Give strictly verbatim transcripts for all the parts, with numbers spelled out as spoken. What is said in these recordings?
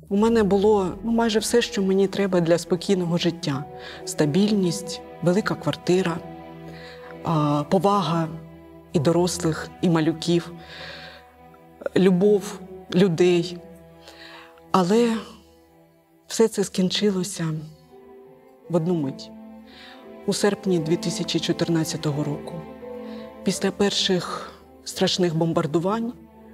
У мене було ну, майже все, що мені треба для спокійного життя. Стабільність, велика квартира, повага і дорослих, і малюків, любов людей. Але все це скінчилося в одну мить. У серпні дві тисячі чотирнадцятого року. Після перших страшних бомбардувань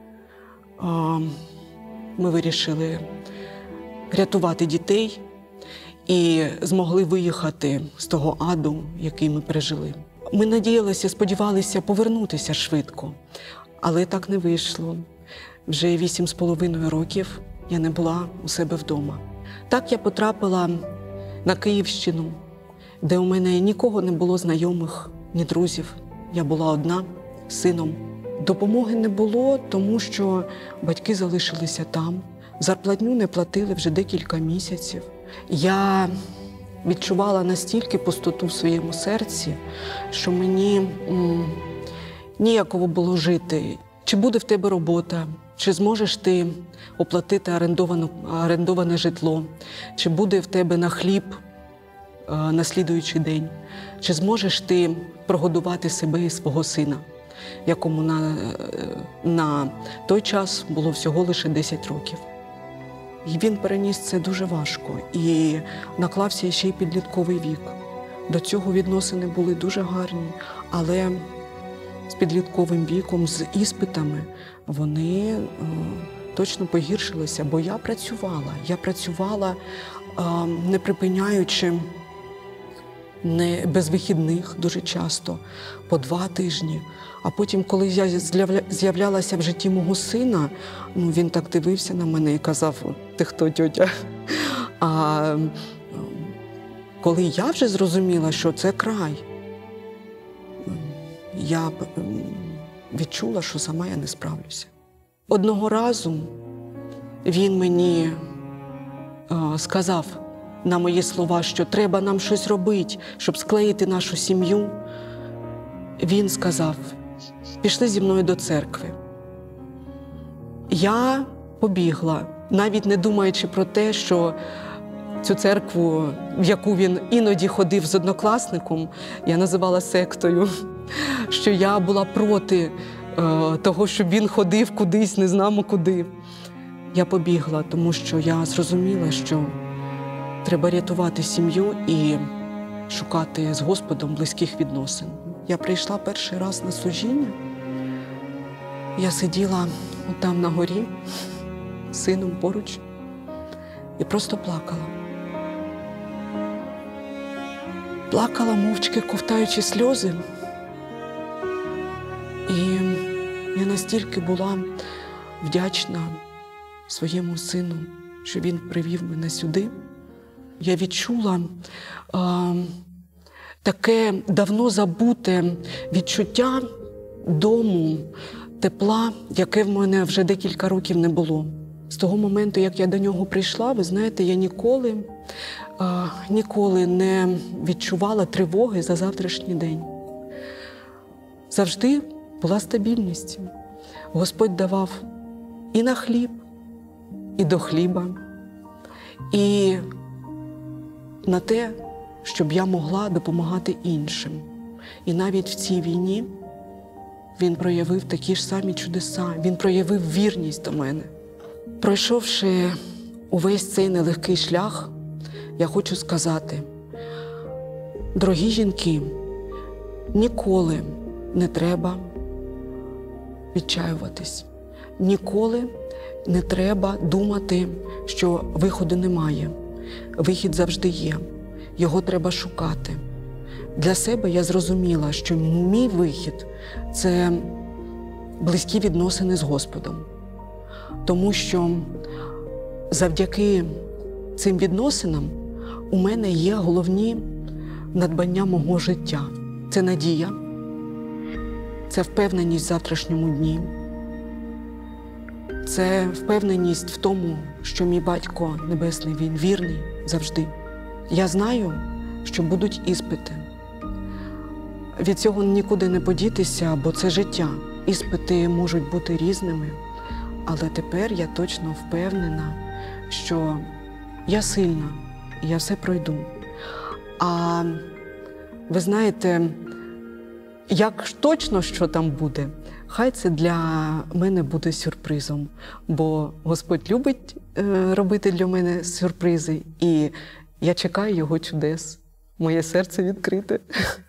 ми вирішили рятувати дітей і змогли виїхати з того аду, який ми пережили. Ми надіялися, сподівалися повернутися швидко, але так не вийшло. Вже вісім з половиною років я не була у себе вдома. Так я потрапила на Київщину, де у мене нікого не було знайомих, ні друзів. Я була одна з сином. Допомоги не було, тому що батьки залишилися там. Зарплатню не платили вже декілька місяців. Я відчувала настільки пустоту в своєму серці, що мені м, ніяково було жити. Чи буде в тебе робота, чи зможеш ти оплатити орендоване житло, чи буде в тебе на хліб е, на слідуючий день, чи зможеш ти прогодувати себе і свого сина, якому на, на той час було всього лише десять років. І він переніс це дуже важко і наклався ще й підлітковий вік. До цього відносини були дуже гарні, але з підлітковим віком, з іспитами, вони е, точно погіршилися, бо я працювала. Я працювала, е, не припиняючи, не, без вихідних дуже часто, по два тижні. А потім, коли я з'являлася в житті мого сина, ну, він так дивився на мене і казав: «Ти хто, тьотя?» А коли я вже зрозуміла, що це край, я відчула, що сама я не справлюся. Одного разу він мені е, сказав на мої слова, що треба нам щось робити, щоб склеїти нашу сім'ю. Він сказав: «Пішли зі мною до церкви». Я побігла, навіть не думаючи про те, що цю церкву, в яку він іноді ходив з однокласником, я називала сектою, що я була проти е, того, щоб він ходив кудись, не знамо куди. Я побігла, тому що я зрозуміла, що треба рятувати сім'ю і шукати з Господом близьких відносин. Я прийшла перший раз на служіння. Я сиділа там на горі з сином поруч і просто плакала. Плакала мовчки, ковтаючи сльози. І я настільки була вдячна своєму сину, що він привів мене сюди. Я відчула а, таке давно забуте відчуття дому, тепла, яке в мене вже декілька років не було. З того моменту, як я до нього прийшла, ви знаєте, я ніколи, а, ніколи не відчувала тривоги за завтрашній день. Завжди була стабільність. Господь давав і на хліб, і до хліба, і на те, щоб я могла допомагати іншим. І навіть в цій війні він проявив такі ж самі чудеса, він проявив вірність до мене. Пройшовши увесь цей нелегкий шлях, я хочу сказати: дорогі жінки, ніколи не треба відчаюватись. Ніколи не треба думати, що виходу немає. Вихід завжди є. Його треба шукати. Для себе я зрозуміла, що мій вихід – це близькі відносини з Господом. Тому що завдяки цим відносинам у мене є головні надбання мого життя. Це надія, це впевненість в завтрашньому дні, це впевненість в тому, що мій Батько Небесний, Він вірний завжди. Я знаю, що будуть іспити. Від цього нікуди не подітися, бо це життя. Іспити можуть бути різними, але тепер я точно впевнена, що я сильна, я все пройду. А ви знаєте, як точно, що там буде, хай це для мене буде сюрпризом, бо Господь любить е, робити для мене сюрпризи, і я чекаю Його чудес. Моє серце відкрите.